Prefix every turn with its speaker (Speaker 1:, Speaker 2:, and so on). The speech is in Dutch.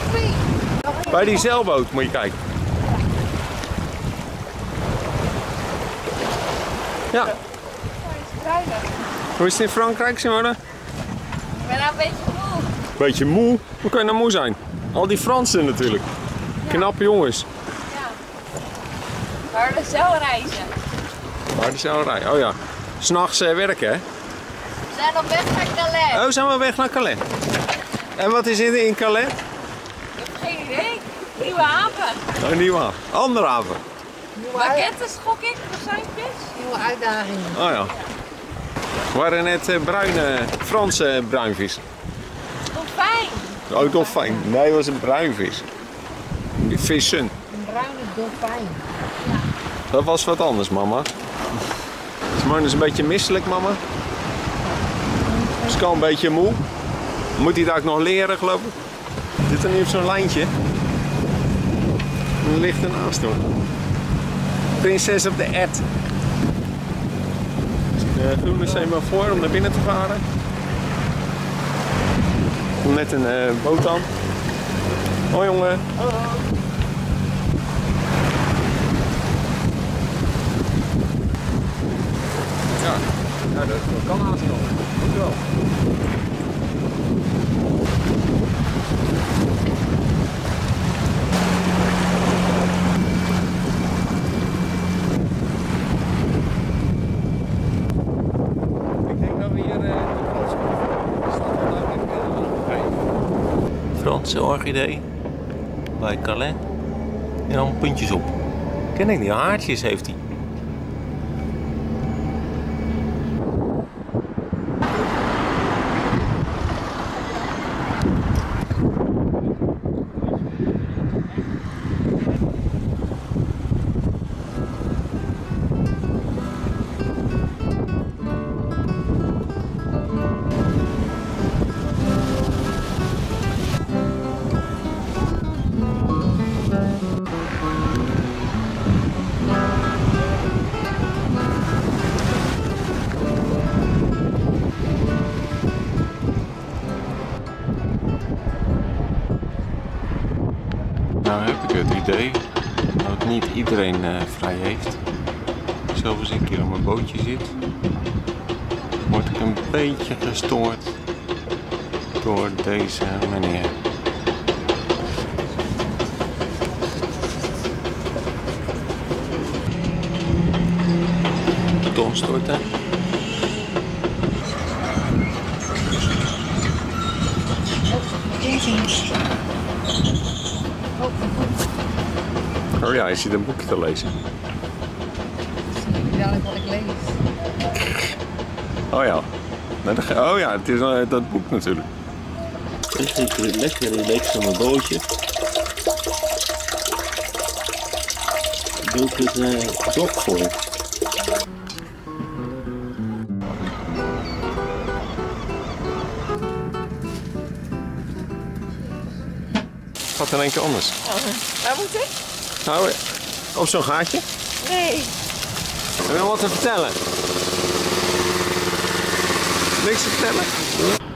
Speaker 1: Bij die zeilboot moet je kijken. Ja. Hoe is het in Frankrijk, Simone?
Speaker 2: Ik ben nou een beetje moe.
Speaker 1: Beetje moe? Hoe kan je nou moe zijn? Al die Fransen natuurlijk.
Speaker 2: Ja.
Speaker 1: Knappe jongens.
Speaker 2: Ja. Maar de zeilreizen.
Speaker 1: Waar de zeilrij? Oh ja. 's Nachts werken, hè?
Speaker 2: We zijn op weg naar Calais.
Speaker 1: Oh, zijn we weg naar Calais. En wat is in Calais?
Speaker 2: Ik heb geen idee. Nieuwe haven.
Speaker 1: Oh, nieuwe haven. Andere haven.
Speaker 2: Maquette, schok ik, croissantjes.
Speaker 3: Nieuwe uitdagingen.
Speaker 1: Oh ja. We waren net bruine, Franse bruinvis.
Speaker 2: Dolfijn.
Speaker 1: Oh, dolfijn. Nee, het was een bruinvis. Die vissen.
Speaker 3: Een bruine dolfijn.
Speaker 1: Dat was wat anders, mama. Simone is een beetje misselijk, mama. Ze is al een beetje moe. Moet hij daar ook nog leren, geloof ik? Zit er niet op zo'n lijntje? Er ligt ernaast hoor. Prinses op de ed. De groene semafoor om naar binnen te varen. Er komt net een boot aan. Hoi jongen. Hallo. Ja, dat kan haast nog. Moet wel. Ik denk dat we hier de Franse orchidee bij Calais. En dan puntjes op. Ken ik niet, haartjes heeft hij. Nou heb ik het idee dat niet iedereen vrij heeft. Zelfs als ik hier op mijn bootje zit, word ik een beetje gestoord door deze meneer. Beton storten. Oh ja, je zit een boekje te lezen.
Speaker 3: Zie je dadelijk wat ik lees.
Speaker 1: Oh ja. Oh ja, het is dat boek natuurlijk. Lekker relaxed op mijn bootje. Doe ik het dok voor je. Gaat in één keer anders.
Speaker 2: Waar moet ik?
Speaker 1: Nou, op zo'n gaatje.
Speaker 2: Nee.
Speaker 1: Heb je nog wat te vertellen? Niks te vertellen?